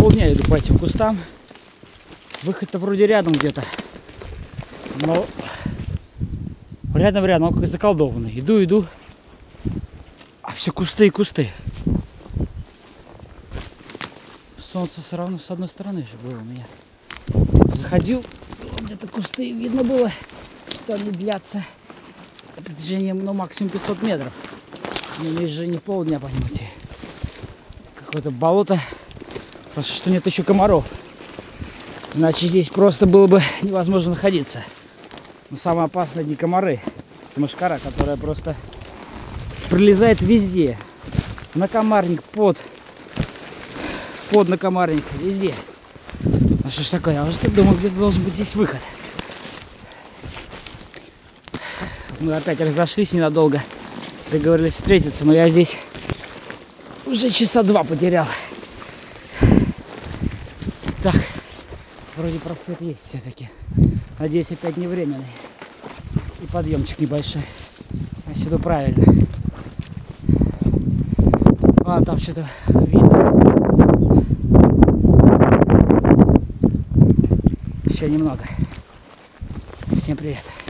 полдня иду по этим кустам. Выход-то вроде рядом где-то. Но рядом, он как заколдованный. Иду. А все кусты и кусты. Солнце все равно с одной стороны же было у меня. Заходил, где-то кусты видно было, что они длятся протяжением, ну, максимум 500 метров. Но здесь же не полдня, понимаете. Какое-то болото. Просто что нет еще комаров. Иначе здесь просто было бы невозможно находиться. Но самое опасное не комары. Мошкара, которая просто прилезает везде. На комарник, под накомарник, везде. Ну что ж такое, я уже думал, где-то должен быть здесь выход. Мы опять разошлись ненадолго. Договорились встретиться, но я здесь уже часа 2 потерял. Так, вроде просвет есть все-таки. Надеюсь, опять не временный. И подъемчик небольшой. Значит, это правильно. А, там что-то видно. Еще немного. Всем привет.